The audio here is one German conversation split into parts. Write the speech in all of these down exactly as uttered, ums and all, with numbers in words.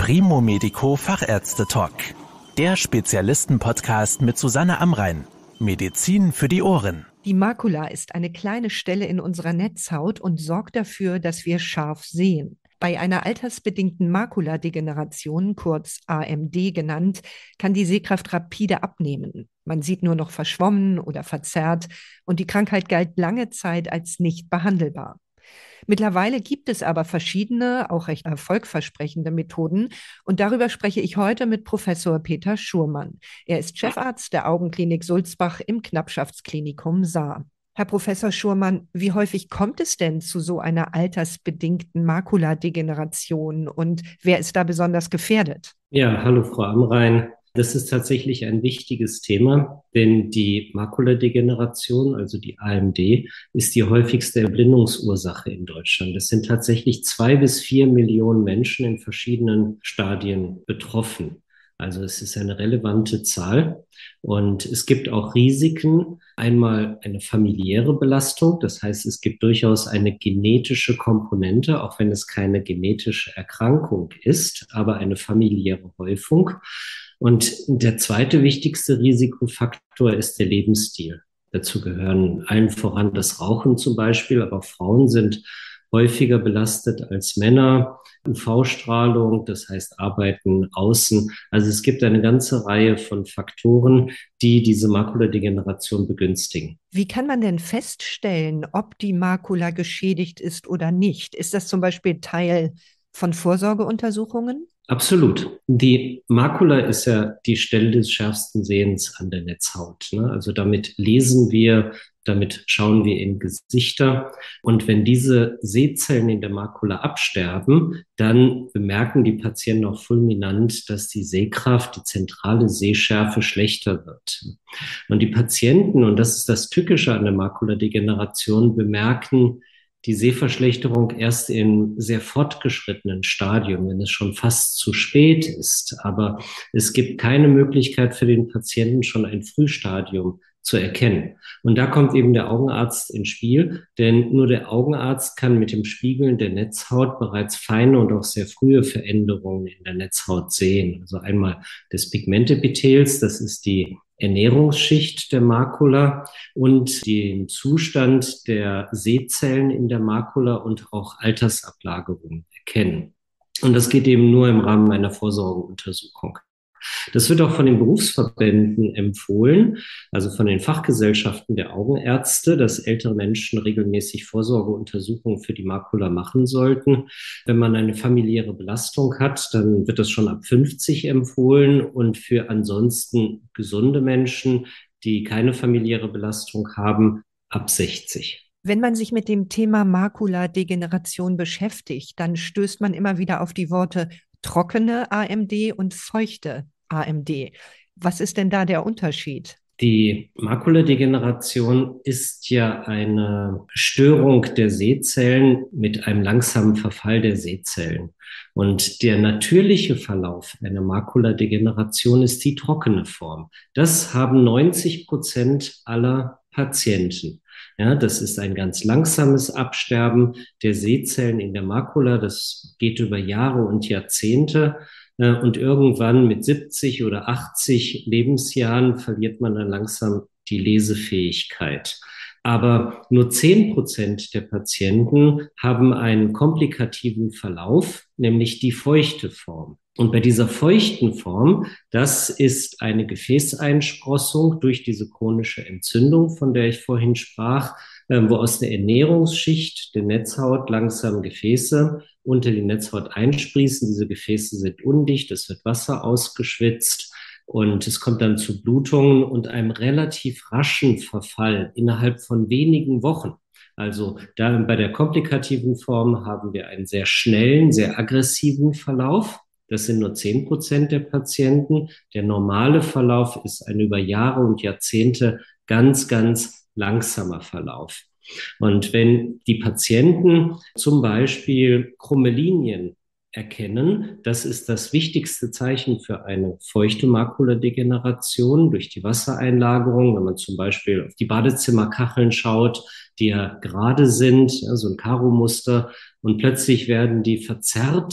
Primo Medico Fachärzte-Talk. Der Spezialisten-Podcast mit Susanne Amrein. Medizin für die Ohren. Die Makula ist eine kleine Stelle in unserer Netzhaut und sorgt dafür, dass wir scharf sehen. Bei einer altersbedingten Makuladegeneration, kurz A M D genannt, kann die Sehkraft rapide abnehmen. Man sieht nur noch verschwommen oder verzerrt und die Krankheit galt lange Zeit als nicht behandelbar. Mittlerweile gibt es aber verschiedene, auch recht erfolgversprechende Methoden und darüber spreche ich heute mit Professor Peter Schurmann. Er ist Chefarzt der Augenklinik Sulzbach im Knappschaftsklinikum Saar. Herr Professor Schurmann, wie häufig kommt es denn zu so einer altersbedingten Makuladegeneration und wer ist da besonders gefährdet? Ja, hallo Frau Amrein. Das ist tatsächlich ein wichtiges Thema, denn die Makuladegeneration, also die A M D, ist die häufigste Erblindungsursache in Deutschland. Es sind tatsächlich zwei bis vier Millionen Menschen in verschiedenen Stadien betroffen. Also es ist eine relevante Zahl und es gibt auch Risiken. Einmal eine familiäre Belastung, das heißt, es gibt durchaus eine genetische Komponente, auch wenn es keine genetische Erkrankung ist, aber eine familiäre Häufung. Und der zweite wichtigste Risikofaktor ist der Lebensstil. Dazu gehören allen voran das Rauchen zum Beispiel, aber Frauen sind häufiger belastet als Männer. U V-Strahlung, das heißt Arbeiten außen. Also es gibt eine ganze Reihe von Faktoren, die diese Makuladegeneration begünstigen. Wie kann man denn feststellen, ob die Makula geschädigt ist oder nicht? Ist das zum Beispiel Teil von Vorsorgeuntersuchungen? Absolut. Die Makula ist ja die Stelle des schärfsten Sehens an der Netzhaut, ne? Also damit lesen wir, damit schauen wir in Gesichter. Und wenn diese Sehzellen in der Makula absterben, dann bemerken die Patienten auch fulminant, dass die Sehkraft, die zentrale Sehschärfe schlechter wird. Und die Patienten, und das ist das Tückische an der Makuladegeneration, bemerken die Sehverschlechterung erst in sehr fortgeschrittenen Stadien, wenn es schon fast zu spät ist. Aber es gibt keine Möglichkeit für den Patienten, schon ein Frühstadium zu erkennen. Und da kommt eben der Augenarzt ins Spiel, denn nur der Augenarzt kann mit dem Spiegeln der Netzhaut bereits feine und auch sehr frühe Veränderungen in der Netzhaut sehen. Also einmal des Pigmentepithels, das ist die Ernährungsschicht der Makula, und den Zustand der Sehzellen in der Makula und auch Altersablagerungen erkennen. Und das geht eben nur im Rahmen einer Vorsorgeuntersuchung. Das wird auch von den Berufsverbänden empfohlen, also von den Fachgesellschaften der Augenärzte, dass ältere Menschen regelmäßig Vorsorgeuntersuchungen für die Makula machen sollten. Wenn man eine familiäre Belastung hat, dann wird das schon ab fünfzig empfohlen und für ansonsten gesunde Menschen, die keine familiäre Belastung haben, ab sechzig. Wenn man sich mit dem Thema Makuladegeneration beschäftigt, dann stößt man immer wieder auf die Worte trockene A M D und feuchte A M D. Was ist denn da der Unterschied? Die Makuladegeneration ist ja eine Störung der Sehzellen mit einem langsamen Verfall der Sehzellen. Und der natürliche Verlauf einer Makuladegeneration ist die trockene Form. Das haben neunzig Prozent aller Patienten. Ja, das ist ein ganz langsames Absterben der Sehzellen in der Makula. Das geht über Jahre und Jahrzehnte. Und irgendwann mit siebzig oder achtzig Lebensjahren verliert man dann langsam die Lesefähigkeit. Aber nur zehn Prozent der Patienten haben einen komplikativen Verlauf, nämlich die feuchte Form. Und bei dieser feuchten Form, das ist eine Gefäßeinsprossung durch diese chronische Entzündung, von der ich vorhin sprach, wo aus der Ernährungsschicht der Netzhaut langsam Gefäße unter die Netzhaut einsprießen. Diese Gefäße sind undicht, es wird Wasser ausgeschwitzt und es kommt dann zu Blutungen und einem relativ raschen Verfall innerhalb von wenigen Wochen. Also da bei der komplikativen Form haben wir einen sehr schnellen, sehr aggressiven Verlauf. Das sind nur zehn Prozent der Patienten. Der normale Verlauf ist ein über Jahre und Jahrzehnte ganz, ganz langsamer Verlauf. Und wenn die Patienten zum Beispiel krumme Linien erkennen, das ist das wichtigste Zeichen für eine feuchte Makuladegeneration durch die Wassereinlagerung. Wenn man zum Beispiel auf die Badezimmerkacheln schaut, die ja gerade sind, ja, so ein Karo-Muster, und plötzlich werden die verzerrt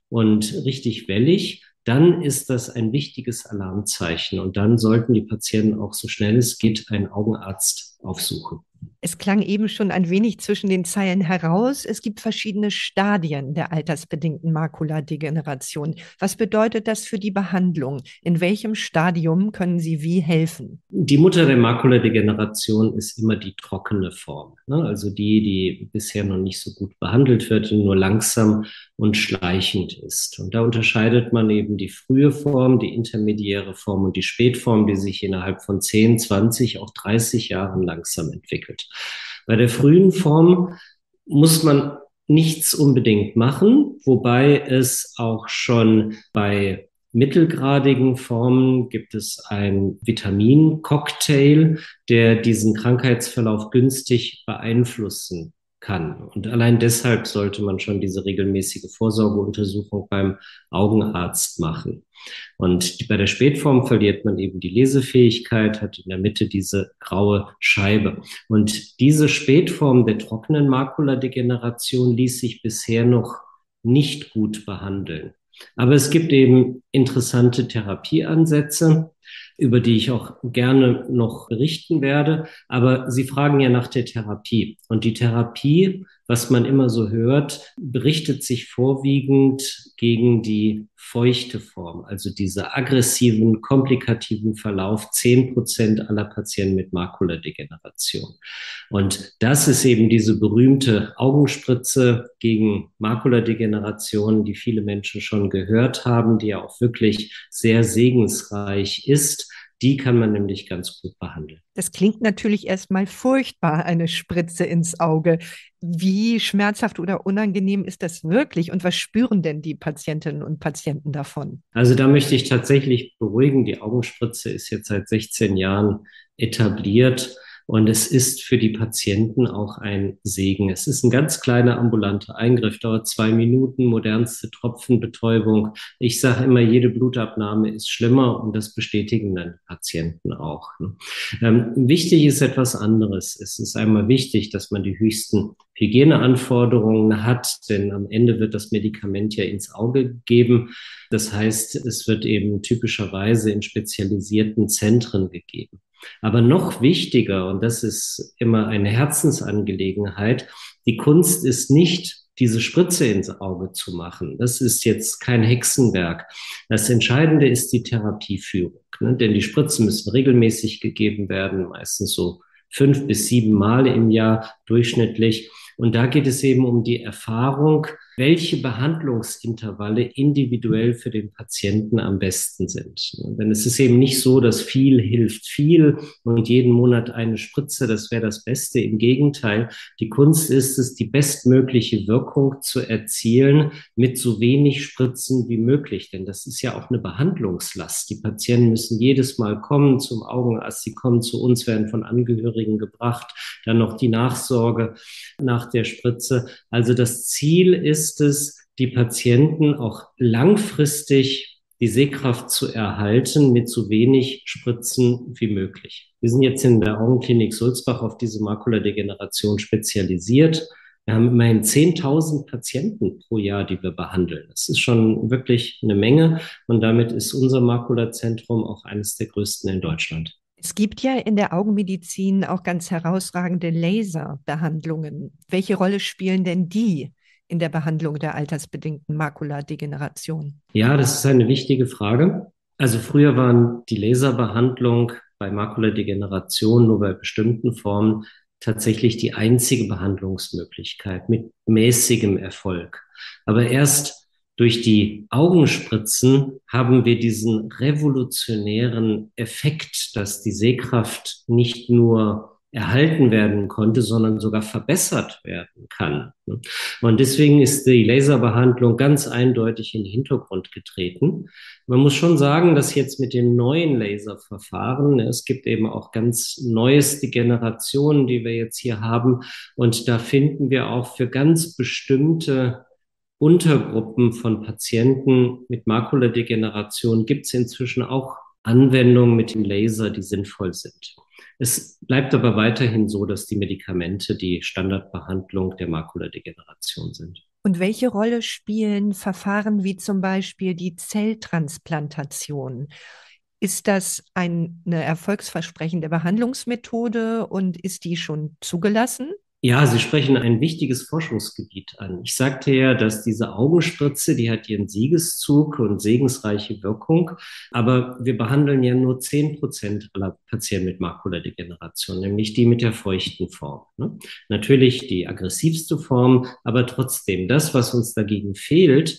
und richtig wellig, dann ist das ein wichtiges Alarmzeichen. Und dann sollten die Patienten auch so schnell es geht einen Augenarzt aufsuchen. Es klang eben schon ein wenig zwischen den Zeilen heraus. Es gibt verschiedene Stadien der altersbedingten Makuladegeneration. Was bedeutet das für die Behandlung? In welchem Stadium können Sie wie helfen? Die Mutter der Makuladegeneration ist immer die trockene Form, ne? Also die, die bisher noch nicht so gut behandelt wird und nur langsam und schleichend ist. Und da unterscheidet man eben die frühe Form, die intermediäre Form und die Spätform, die sich innerhalb von zehn, zwanzig, auch dreißig Jahren langsam entwickelt. Bei der frühen Form muss man nichts unbedingt machen, wobei es auch schon bei mittelgradigen Formen gibt es einen Vitamincocktail, der diesen Krankheitsverlauf günstig beeinflussen kann. Und allein deshalb sollte man schon diese regelmäßige Vorsorgeuntersuchung beim Augenarzt machen. Und bei der Spätform verliert man eben die Lesefähigkeit, hat in der Mitte diese graue Scheibe. Und diese Spätform der trockenen Makuladegeneration ließ sich bisher noch nicht gut behandeln. Aber es gibt eben interessante Therapieansätze, über die ich auch gerne noch berichten werde. Aber Sie fragen ja nach der Therapie. Und die Therapie, was man immer so hört, berichtet sich vorwiegend gegen die feuchte Form, also diese aggressiven, komplikativen Verlauf, zehn Prozent aller Patienten mit Makuladegeneration. Und das ist eben diese berühmte Augenspritze gegen Makuladegeneration, die viele Menschen schon gehört haben, die ja auch wirklich sehr segensreich ist. Die kann man nämlich ganz gut behandeln. Das klingt natürlich erstmal furchtbar, eine Spritze ins Auge. Wie schmerzhaft oder unangenehm ist das wirklich? Und was spüren denn die Patientinnen und Patienten davon? Also da möchte ich tatsächlich beruhigen. Die Augenspritze ist jetzt seit sechzehn Jahren etabliert. Und es ist für die Patienten auch ein Segen. Es ist ein ganz kleiner ambulanter Eingriff, dauert zwei Minuten, modernste Tropfenbetäubung. Ich sage immer, jede Blutabnahme ist schlimmer und das bestätigen dann die Patienten auch. Ähm, wichtig ist etwas anderes. Es ist einmal wichtig, dass man die höchsten Hygieneanforderungen hat, denn am Ende wird das Medikament ja ins Auge gegeben. Das heißt, es wird eben typischerweise in spezialisierten Zentren gegeben. Aber noch wichtiger, und das ist immer eine Herzensangelegenheit, die Kunst ist nicht, diese Spritze ins Auge zu machen. Das ist jetzt kein Hexenwerk. Das Entscheidende ist die Therapieführung, ne? Denn die Spritzen müssen regelmäßig gegeben werden, meistens so fünf bis sieben Mal im Jahr durchschnittlich. Und da geht es eben um die Erfahrung, welche Behandlungsintervalle individuell für den Patienten am besten sind. Denn es ist eben nicht so, dass viel hilft viel und jeden Monat eine Spritze, das wäre das Beste. Im Gegenteil, die Kunst ist es, die bestmögliche Wirkung zu erzielen mit so wenig Spritzen wie möglich. Denn das ist ja auch eine Behandlungslast. Die Patienten müssen jedes Mal kommen zum Augenarzt, sie kommen zu uns, werden von Angehörigen gebracht, dann noch die Nachsorge nach der Spritze. Also das Ziel ist es, die Patienten auch langfristig die Sehkraft zu erhalten mit so wenig Spritzen wie möglich. Wir sind jetzt in der Augenklinik Sulzbach auf diese Makuladegeneration spezialisiert. Wir haben immerhin zehntausend Patienten pro Jahr, die wir behandeln. Das ist schon wirklich eine Menge und damit ist unser Makulazentrum auch eines der größten in Deutschland. Es gibt ja in der Augenmedizin auch ganz herausragende Laserbehandlungen. Welche Rolle spielen denn die in der Behandlung der altersbedingten Makuladegeneration? Ja, das ist eine wichtige Frage. Also früher waren die Laserbehandlung bei Makuladegeneration nur bei bestimmten Formen tatsächlich die einzige Behandlungsmöglichkeit mit mäßigem Erfolg. Aber erst durch die Augenspritzen haben wir diesen revolutionären Effekt, dass die Sehkraft nicht nur erhalten werden konnte, sondern sogar verbessert werden kann. Und deswegen ist die Laserbehandlung ganz eindeutig in den Hintergrund getreten. Man muss schon sagen, dass jetzt mit den neuen Laserverfahren, es gibt eben auch ganz neueste Generationen, die wir jetzt hier haben, und da finden wir auch für ganz bestimmte Untergruppen von Patienten mit Makuladegeneration gibt es inzwischen auch Anwendungen mit dem Laser, die sinnvoll sind. Es bleibt aber weiterhin so, dass die Medikamente die Standardbehandlung der Makuladegeneration sind. Und welche Rolle spielen Verfahren wie zum Beispiel die Zelltransplantation? Ist das ein, eine erfolgsversprechende Behandlungsmethode und ist die schon zugelassen? Ja, Sie sprechen ein wichtiges Forschungsgebiet an. Ich sagte ja, dass diese Augenspritze, die hat ihren Siegeszug und segensreiche Wirkung, aber wir behandeln ja nur zehn Prozent aller Patienten mit Makuladegeneration, nämlich die mit der feuchten Form. Ne? Natürlich die aggressivste Form, aber trotzdem, das, was uns dagegen fehlt,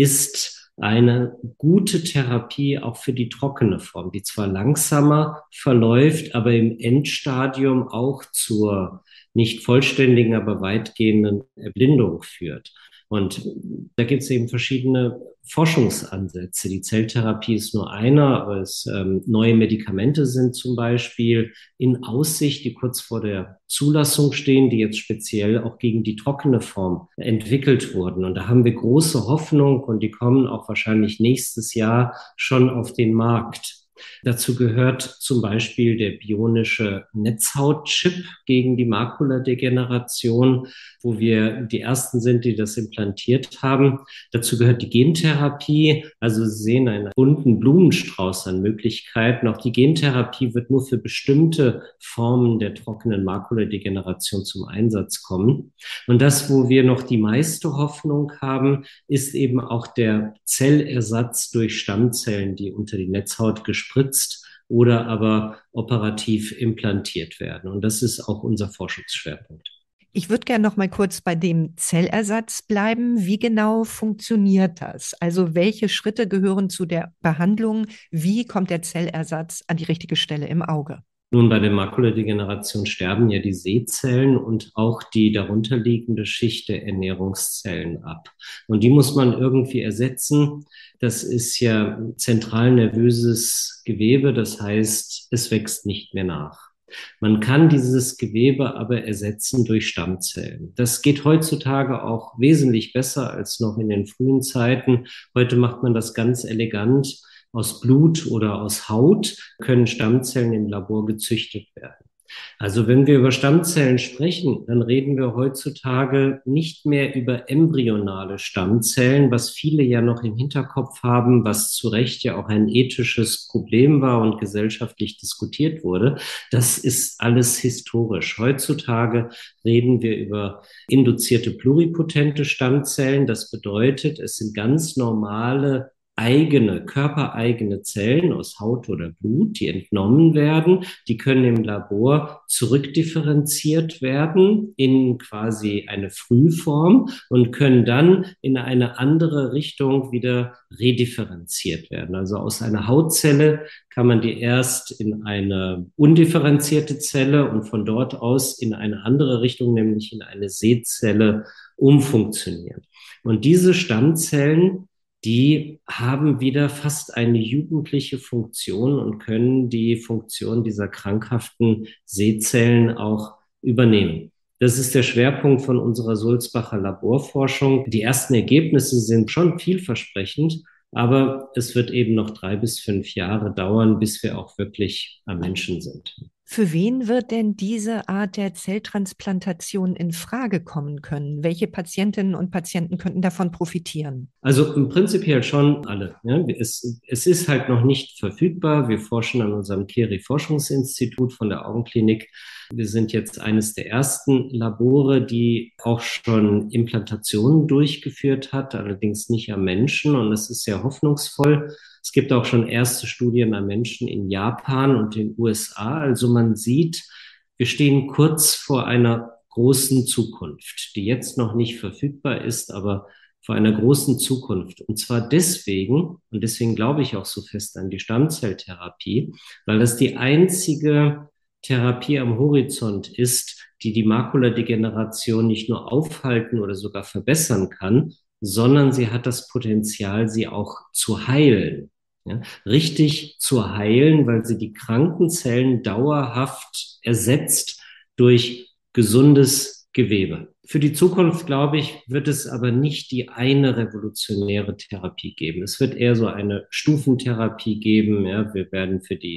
ist eine gute Therapie auch für die trockene Form, die zwar langsamer verläuft, aber im Endstadium auch zur nicht vollständigen, aber weitgehenden Erblindung führt. Und da gibt es eben verschiedene Forschungsansätze. Die Zelltherapie ist nur einer, aber es ähm, neue Medikamente sind zum Beispiel in Aussicht, die kurz vor der Zulassung stehen, die jetzt speziell auch gegen die trockene Form entwickelt wurden. Und da haben wir große Hoffnung und die kommen auch wahrscheinlich nächstes Jahr schon auf den Markt. Dazu gehört zum Beispiel der bionische Netzhautchip gegen die Makuladegeneration, wo wir die ersten sind, die das implantiert haben. Dazu gehört die Gentherapie. Also Sie sehen einen bunten Blumenstrauß an Möglichkeiten. Auch die Gentherapie wird nur für bestimmte Formen der trockenen Makuladegeneration zum Einsatz kommen. Und das, wo wir noch die meiste Hoffnung haben, ist eben auch der Zellersatz durch Stammzellen, die unter die Netzhaut gespritzt oder aber operativ implantiert werden. Und das ist auch unser Forschungsschwerpunkt. Ich würde gerne noch mal kurz bei dem Zellersatz bleiben. Wie genau funktioniert das? Also welche Schritte gehören zu der Behandlung? Wie kommt der Zellersatz an die richtige Stelle im Auge? Nun, bei der Makuladegeneration sterben ja die Sehzellen und auch die darunterliegende Schicht der Ernährungszellen ab. Und die muss man irgendwie ersetzen. Das ist ja zentralnervöses Gewebe, das heißt, es wächst nicht mehr nach. Man kann dieses Gewebe aber ersetzen durch Stammzellen. Das geht heutzutage auch wesentlich besser als noch in den frühen Zeiten. Heute macht man das ganz elegant. Aus Blut oder aus Haut können Stammzellen im Labor gezüchtet werden. Also wenn wir über Stammzellen sprechen, dann reden wir heutzutage nicht mehr über embryonale Stammzellen, was viele ja noch im Hinterkopf haben, was zu Recht ja auch ein ethisches Problem war und gesellschaftlich diskutiert wurde. Das ist alles historisch. Heutzutage reden wir über induzierte pluripotente Stammzellen. Das bedeutet, es sind ganz normale eigene, körpereigene Zellen aus Haut oder Blut, die entnommen werden. Die können im Labor zurückdifferenziert werden in quasi eine Frühform und können dann in eine andere Richtung wieder redifferenziert werden. Also aus einer Hautzelle kann man die erst in eine undifferenzierte Zelle und von dort aus in eine andere Richtung, nämlich in eine Sehzelle, umfunktionieren. Und diese Stammzellen, die haben wieder fast eine jugendliche Funktion und können die Funktion dieser krankhaften Sehzellen auch übernehmen. Das ist der Schwerpunkt von unserer Sulzbacher Laborforschung. Die ersten Ergebnisse sind schon vielversprechend, aber es wird eben noch drei bis fünf Jahre dauern, bis wir auch wirklich am Menschen sind. Für wen wird denn diese Art der Zelltransplantation in Frage kommen können? Welche Patientinnen und Patienten könnten davon profitieren? Also im Prinzipiell schon alle. Ja. Es, es ist halt noch nicht verfügbar. Wir forschen an unserem Keri-Forschungsinstitut von der Augenklinik. Wir sind jetzt eines der ersten Labore, die auch schon Implantationen durchgeführt hat, allerdings nicht am Menschen. Und das ist sehr hoffnungsvoll. Es gibt auch schon erste Studien an Menschen in Japan und in den U S A. Also man sieht, wir stehen kurz vor einer großen Zukunft, die jetzt noch nicht verfügbar ist, aber vor einer großen Zukunft. Und zwar deswegen, und deswegen glaube ich auch so fest an die Stammzelltherapie, weil das die einzige Therapie am Horizont ist, die die Makuladegeneration nicht nur aufhalten oder sogar verbessern kann, sondern sie hat das Potenzial, sie auch zu heilen. Ja, richtig zu heilen, weil sie die kranken Zellen dauerhaft ersetzt durch gesundes Gewebe. Für die Zukunft, glaube ich, wird es aber nicht die eine revolutionäre Therapie geben. Es wird eher so eine Stufentherapie geben. Ja, wir werden für die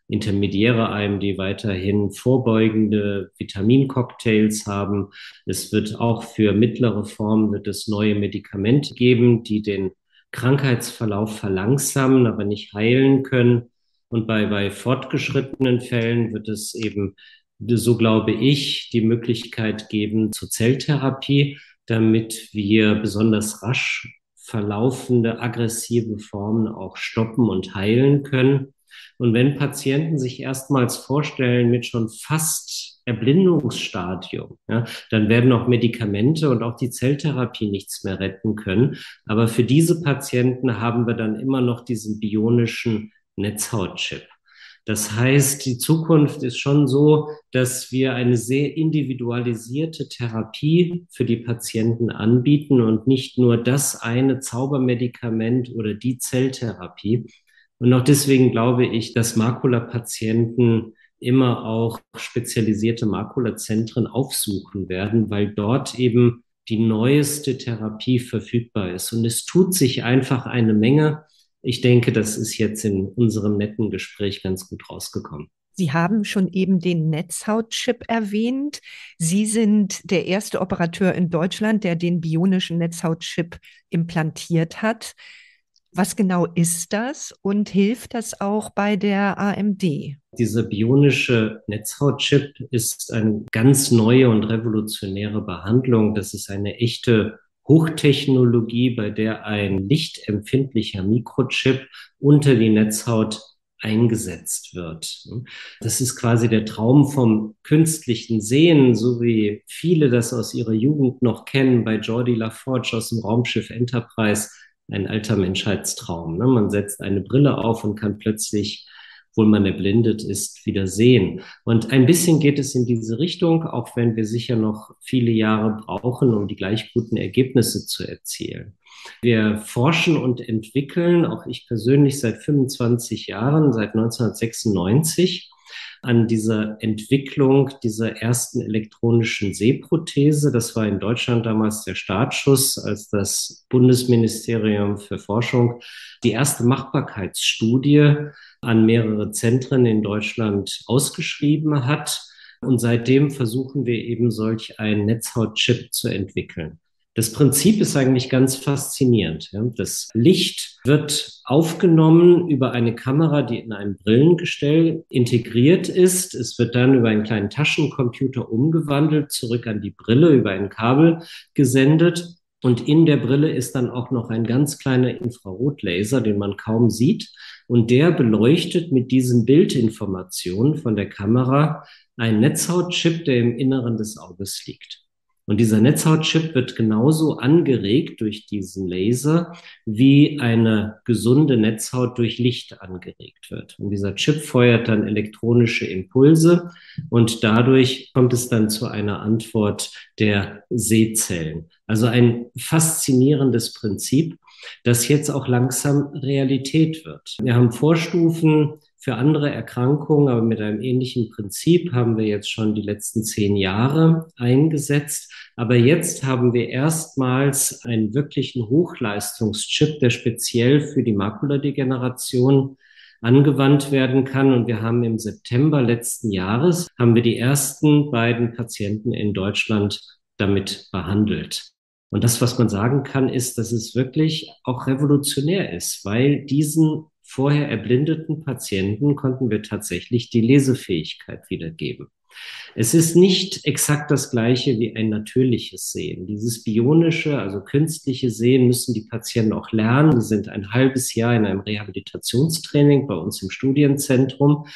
intermediäre I M D weiterhin vorbeugende Vitamincocktails haben. Es wird auch für mittlere Formen wird es neue Medikamente geben, die den Krankheitsverlauf verlangsamen, aber nicht heilen können. Und bei, bei fortgeschrittenen Fällen wird es eben, so glaube ich, die Möglichkeit geben zur Zelltherapie, damit wir besonders rasch verlaufende aggressive Formen auch stoppen und heilen können. Und wenn Patienten sich erstmals vorstellen mit schon fast Erblindungsstadium, ja, dann werden auch Medikamente und auch die Zelltherapie nichts mehr retten können. Aber für diese Patienten haben wir dann immer noch diesen bionischen Netzhautchip. Das heißt, die Zukunft ist schon so, dass wir eine sehr individualisierte Therapie für die Patienten anbieten und nicht nur das eine Zaubermedikament oder die Zelltherapie. Und auch deswegen glaube ich, dass Makulapatienten immer auch spezialisierte Makulazentren aufsuchen werden, weil dort eben die neueste Therapie verfügbar ist. Und es tut sich einfach eine Menge. Ich denke, das ist jetzt in unserem netten Gespräch ganz gut rausgekommen. Sie haben schon eben den Netzhautchip erwähnt. Sie sind der erste Operateur in Deutschland, der den bionischen Netzhautchip implantiert hat. Was genau ist das und hilft das auch bei der A M D? Dieser bionische Netzhautchip ist eine ganz neue und revolutionäre Behandlung. Das ist eine echte Hochtechnologie, bei der ein lichtempfindlicher Mikrochip unter die Netzhaut eingesetzt wird. Das ist quasi der Traum vom künstlichen Sehen, so wie viele das aus ihrer Jugend noch kennen, bei Geordi LaForge aus dem Raumschiff Enterprise, ein alter Menschheitstraum. Man setzt eine Brille auf und kann plötzlich, obwohl man erblindet ist, wieder sehen. Und ein bisschen geht es in diese Richtung, auch wenn wir sicher noch viele Jahre brauchen, um die gleich guten Ergebnisse zu erzielen. Wir forschen und entwickeln, auch ich persönlich seit fünfundzwanzig Jahren, seit neunzehnhundertsechsundneunzig, an dieser Entwicklung dieser ersten elektronischen Sehprothese. Das war in Deutschland damals der Startschuss, als das Bundesministerium für Forschung die erste Machbarkeitsstudie an mehrere Zentren in Deutschland ausgeschrieben hat. Und seitdem versuchen wir eben solch einen Netzhautchip zu entwickeln. Das Prinzip ist eigentlich ganz faszinierend. Das Licht wird aufgenommen über eine Kamera, die in einem Brillengestell integriert ist. Es wird dann über einen kleinen Taschencomputer umgewandelt, zurück an die Brille, über ein Kabel gesendet. Und in der Brille ist dann auch noch ein ganz kleiner Infrarotlaser, den man kaum sieht. Und der beleuchtet mit diesen Bildinformationen von der Kamera einen Netzhautchip, der im Inneren des Auges liegt. Und dieser Netzhautchip wird genauso angeregt durch diesen Laser, wie eine gesunde Netzhaut durch Licht angeregt wird. Und dieser Chip feuert dann elektronische Impulse und dadurch kommt es dann zu einer Antwort der Sehzellen. Also ein faszinierendes Prinzip, das jetzt auch langsam Realität wird. Wir haben Vorstufen für andere Erkrankungen, aber mit einem ähnlichen Prinzip haben wir jetzt schon die letzten zehn Jahre eingesetzt. Aber jetzt haben wir erstmals einen wirklichen Hochleistungschip, der speziell für die Makuladegeneration angewandt werden kann. Und wir haben im September letzten Jahres, haben wir die ersten beiden Patienten in Deutschland damit behandelt. Und das, was man sagen kann, ist, dass es wirklich auch revolutionär ist, weil diesen vorher erblindeten Patienten konnten wir tatsächlich die Lesefähigkeit wiedergeben. Es ist nicht exakt das Gleiche wie ein natürliches Sehen. Dieses bionische, also künstliche Sehen müssen die Patienten auch lernen. Sie sind ein halbes Jahr in einem Rehabilitationstraining bei uns im Studienzentrum.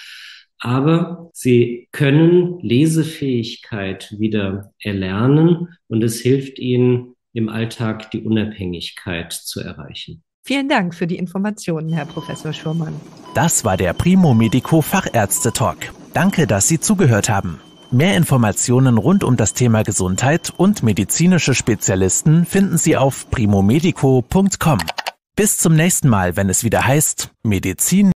Aber sie können Lesefähigkeit wieder erlernen und es hilft ihnen, im Alltag die Unabhängigkeit zu erreichen. Vielen Dank für die Informationen, Herr Professor Schurmann. Das war der Primo Medico Fachärzte-Talk. Danke, dass Sie zugehört haben. Mehr Informationen rund um das Thema Gesundheit und medizinische Spezialisten finden Sie auf primo medico punkt com. Bis zum nächsten Mal, wenn es wieder heißt Medizin